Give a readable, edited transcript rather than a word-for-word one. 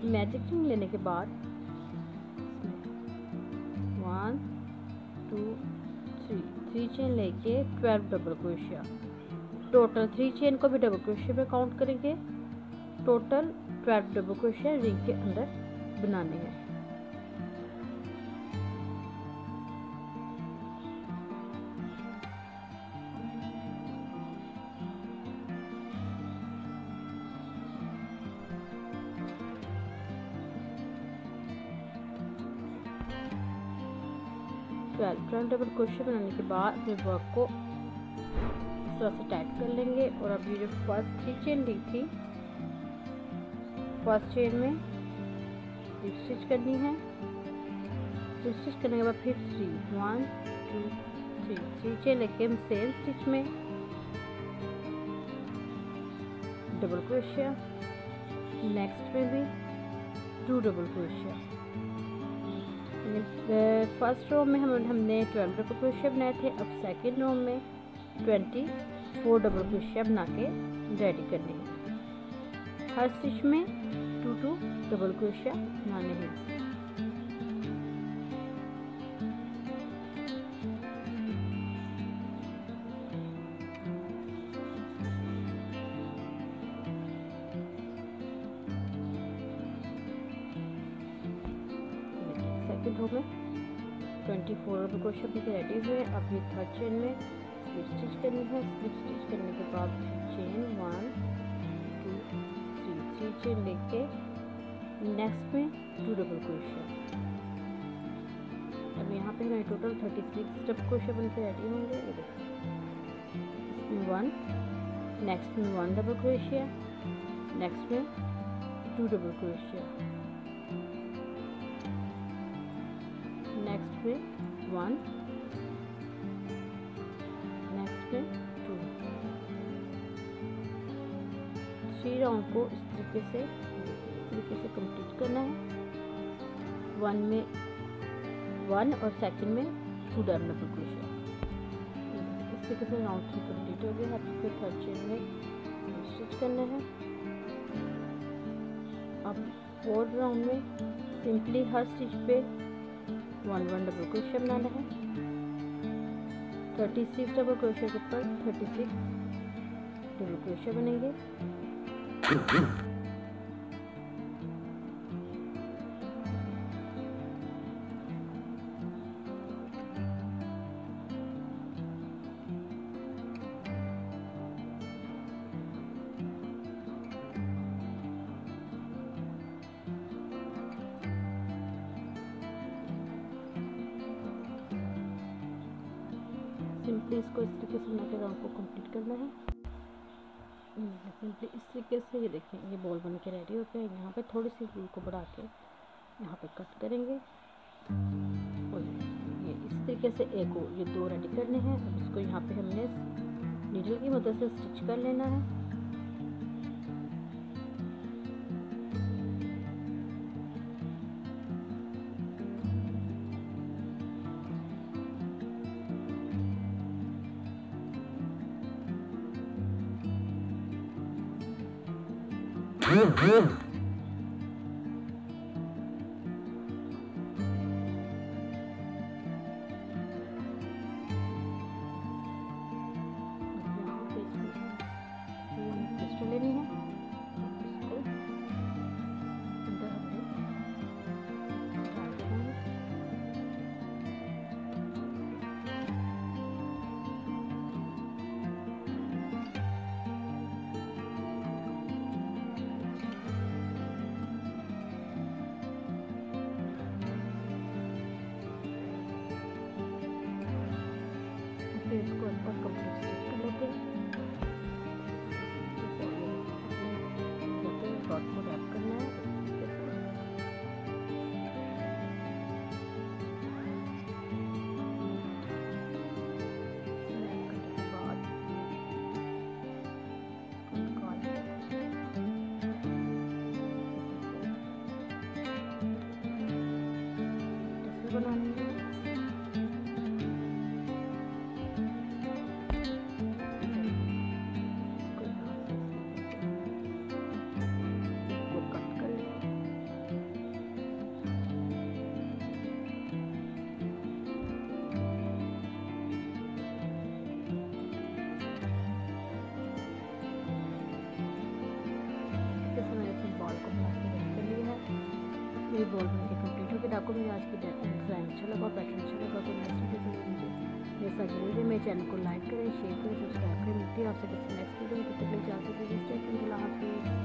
Magic लेने के बाद 1 2 3 चेन लेके 12 डबल क्रोशिया, टोटल 3 चेन को भी डबल क्रोशिया पे काउंट करेंगे। टोटल 12 डबल क्रोशिया रिंग के अंदर बनाने हैं। ट्वेल्व डबल क्रोशिया बनाने के बाद अपने वर्क को इस तरह से टाइट कर लेंगे। और अब ये जो फर्स्ट 3 चेन ली थी, फर्स्ट चेन में स्लिप स्टिच करनी है। स्लिप स्टिच करने के बाद फिर 1 2 3 चेन लेके हम सेम स्टिच में डबल क्रोशिया, नेक्स्ट में भी 2 डबल क्रोशिया। फर्स्ट रो में हमने 12 डबल क्रोशिया बनाए थे। अब सेकेंड रो में 24 डबल क्रोशिया बना के रेडी करनी है। हर स्टिच में 2 डबल क्रोशिया बनाने हैं। सेकेंड रो में 24 डबल क्रोशिया भी रेडी हुए। अब ये थर्ड चेन में स्लिप स्टिच करनी है। स्लिप स्टिच करने के बाद चेन 1 2 3 चेन लेके नेक्स्ट में 2 डबल क्रोशिया। अब यहाँ पे हमें टोटल 36 डबल क्रोशिया बन के रेडी होंगे। ये देखो, इसमें 1, नेक्स्ट में 1 डबल क्रोशिया, नेक्स्ट में 2 डबल क्रोशिया, नेक्स्ट में 1, नेक्स्ट में 2। 3 राउंड को इस तरीके से कंप्लीट करना है। 1 में 1 और सेकंड में 2 डबल क्रोशिया। इस तरीके से राउंड 3 कंप्लीट हो गया। अब फिर थर्ड चेन में स्टिच करना है। अब फोर्थ राउंड में सिंपली हर स्टिच पे 1 डबल क्रोशिया बनाना है। 36 डबल क्रोशिया के ऊपर 36 डबल क्रोशिया बनेंगे। सिंपली इसको इस तरीके से बना के राउंड को कंप्लीट करना है। सिंपली इस तरीके से ये देखें, ये बॉल बन के रेडी होते हैं। यहाँ पे थोड़ी सी रील को बढ़ा के यहाँ पे कट करेंगे और ये इस तरीके से एक और ये 2 रेडी करने हैं। अब इसको यहाँ पे हमने नीडल की मदद से स्टिच कर लेना है। लेनी है, इसको अंदर हमने डाल देना है। फिर इसको अंदर कंप्लीट कर लेते हैं। डॉट को रैप करना है। बनानी है। बॉल बनके कंप्लीट हो गया। आपको मेरी आज की डिज़ाइन अच्छा लगा, पैटर्न अच्छा लगा तो नेक्स्ट वीडियो के लिए मेरे साथ जरूर है। मेरे चैनल को लाइक करें, शेयर करें, सब्सक्राइब करें। मिलती है आपसे किसी नेक्स्ट वीडियो में। तब तक के लिए इजाज़त दीजिए। Stay tuned. अल्लाह हाफिज़।